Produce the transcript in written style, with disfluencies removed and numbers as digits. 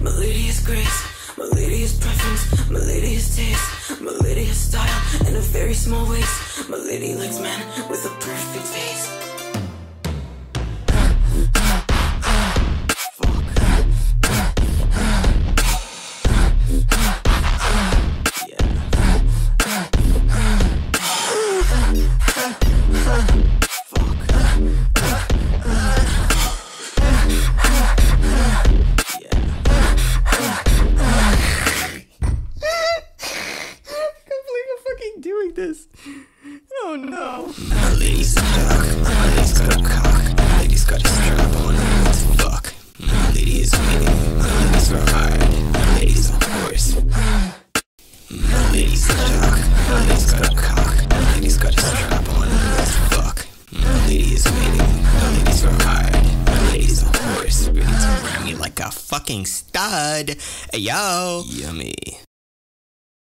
My lady is grace, my lady is preference, my lady is taste, my lady is style, and a very small waist. My lady likes men with a perfect face. Oh no. My lady's a duck, my lady's got a cock, my lady's got a strap on, let's fuck. My lady is waiting, my lady's got hard, my lady's a horse. My lady's a duck, my lady's got a cock, my lady's got a strap on, let's fuck. My lady is waiting, my lady's got hard, my lady's a horse. Ready to ram me like a fucking stud. Hey yo, yummy.